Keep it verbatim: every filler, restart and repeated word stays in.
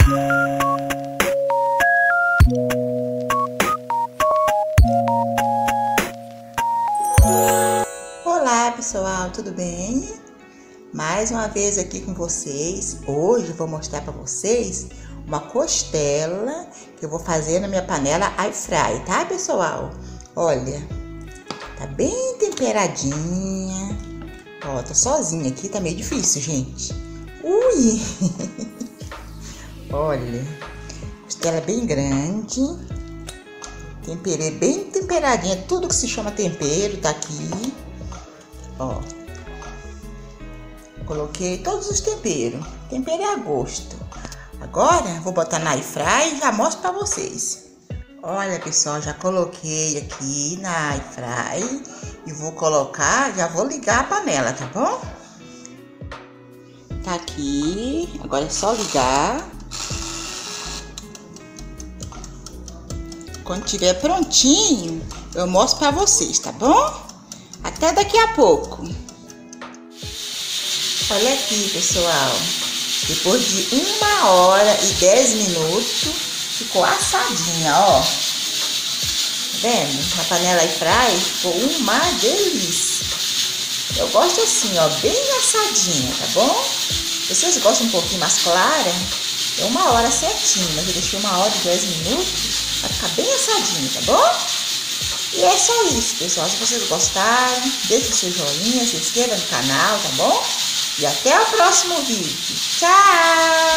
Olá pessoal, tudo bem? Mais uma vez aqui com vocês. Hoje eu vou mostrar para vocês uma costela que eu vou fazer na minha panela air fry, tá pessoal? Olha, tá bem temperadinha. Ó, tô sozinha aqui, tá meio difícil, gente. Ui! Olha, costela bem grande. Temperei bem temperadinha, tudo que se chama tempero tá aqui. Ó, coloquei todos os temperos. Tempero é a gosto. Agora vou botar na air fry e já mostro pra vocês. Olha pessoal, já coloquei aqui na air fry e vou colocar, já vou ligar a panela, tá bom? Tá aqui, agora é só ligar. Quando tiver prontinho, eu mostro pra vocês, tá bom? Até daqui a pouco. Olha aqui, pessoal. Depois de uma hora e dez minutos, ficou assadinha, ó. Tá vendo? Na panela air fry ficou uma delícia. Eu gosto assim, ó, bem assadinha, tá bom? Se vocês gostam um pouquinho mais clara, é uma hora certinho, mas eu deixei uma hora e dez minutos. Vai ficar bem assadinho, tá bom? E é só isso, pessoal. Se vocês gostaram, deixe o seu joinha, se inscreva no canal, tá bom? E até o próximo vídeo. Tchau!